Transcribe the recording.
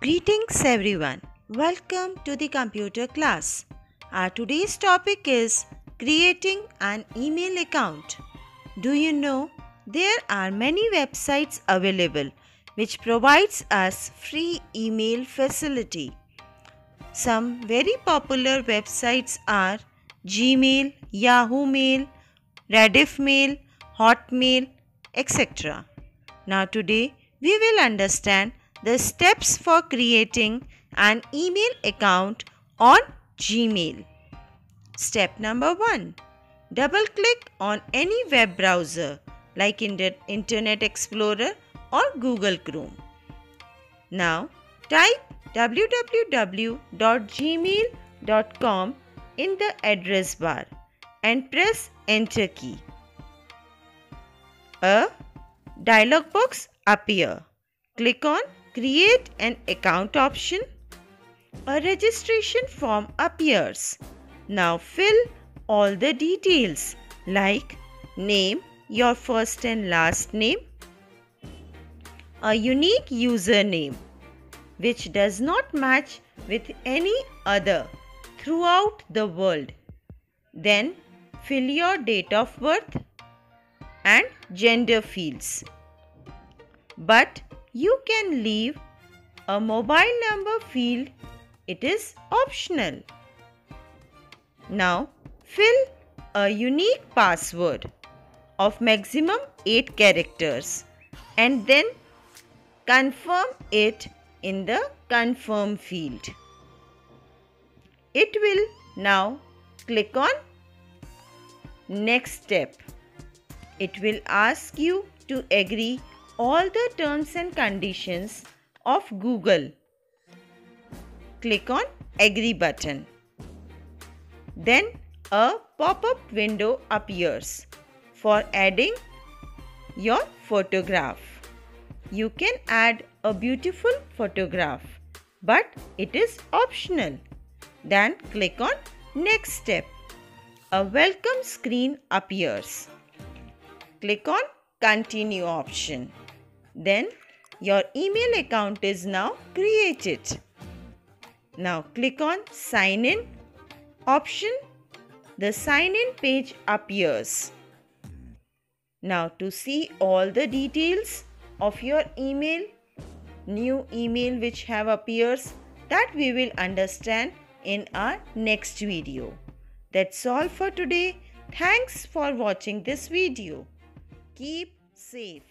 Greetings everyone. Welcome to the computer class. Our today's topic is creating an email account. Do you know there are many websites available which provides us free email facility. Some very popular websites are Gmail, Yahoo Mail, Rediff Mail, Hotmail, etc. Now today we will understand the steps for creating an email account on Gmail. Step number 1. Double click on any web browser like Internet Explorer or Google Chrome. Now type www.gmail.com in the address bar and press enter key. A dialog box appears. Click on create an account option. A registration form appears. Now fill all the details like name, your first and last name, a unique username which does not match with any other throughout the world. Then fill your date of birth and gender fields. But you can leave a mobile number field, it is optional. Now fill a unique password of maximum 8 characters and then confirm it in the confirm field. It will now click on next step. It will ask you to agree all the terms and conditions of Google. Click on agree button. Then a pop-up window appears for adding your photograph. You can add a beautiful photograph, but it is optional. Then click on next step. A welcome screen appears. Click on continue option. Then your email account is now created. Now click on sign in option. The sign in page appears. Now to see all the details of your email, new email which have appears, that we will understand in our next video. That's all for today. Thanks for watching this video. Keep safe.